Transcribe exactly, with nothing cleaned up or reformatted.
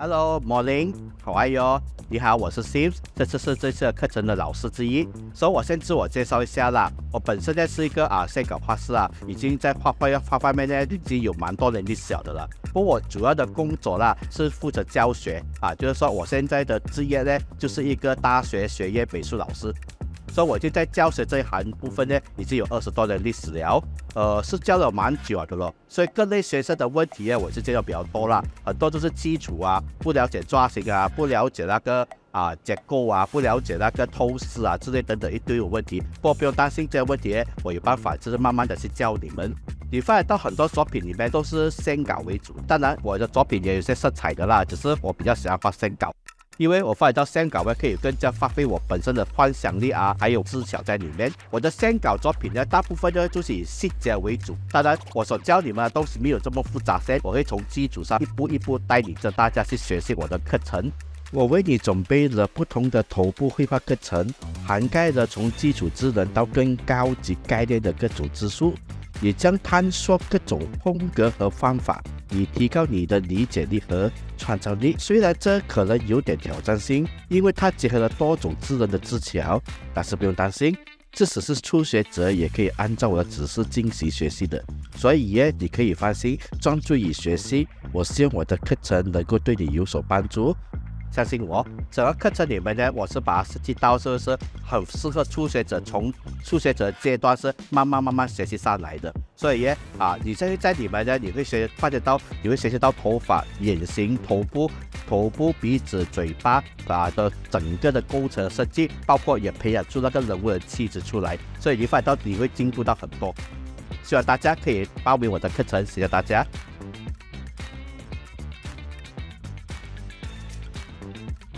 Hello, morning. How are you? 你好，我是 Sims， 这次是这次课程的老师之一。所以我先自我介绍一下啦。我本身呢是一个啊线稿画师啊，已经在画画画方面呢已经有蛮多年历史的了。不过我主要的工作啦是负责教学啊，就是说我现在的职业呢就是一个大学学业美术老师。所以我已经在教学这一行部分呢，已经有二十多年历史了，呃，是教了蛮久的了。所以各类学生的问题呢，我是见到比较多啦，很多都是基础啊，不了解抓形啊，不了解那个啊结构啊，不了解那个透视啊之类等等一堆有问题。不过不用担心这些问题，我有办法，就是慢慢的去教你们。你发现到很多作品里面都是线稿为主，当然我的作品也有些色彩的啦，只是我比较喜欢画线稿。因为我发现到线稿呢，可以更加发挥我本身的幻想力啊，还有技巧在里面。我的线稿作品呢，大部分呢就是以细节为主。当然，我所教你们的东西没有这么复杂些，我会从基础上一步一步带领着大家去学习我的课程。我为你准备了不同的头部绘画课程，涵盖了从基础智能到更高级概念的各种知识，也将探索各种风格和方法，以提高你的理解力和创造力。虽然这可能有点挑战性，因为它结合了多种智能的技巧，但是不用担心，即使是初学者也可以按照我的指示进行学习的。所以耶，你可以放心，专注于学习。我希望我的课程能够对你有所帮助。相信我，整个课程里面呢，我是把它设计到是不是很适合初学者，从初学者阶段是慢慢慢慢学习上来的。所以啊，你现在在里面呢，你会学发现到，你会学习到头发、眼型、头部、头部、鼻子、嘴巴啊的整个的构成设计，包括也培养出那个人物的气质出来。所以你发现到你会进步到很多。希望大家可以报名我的课程，谢谢大家。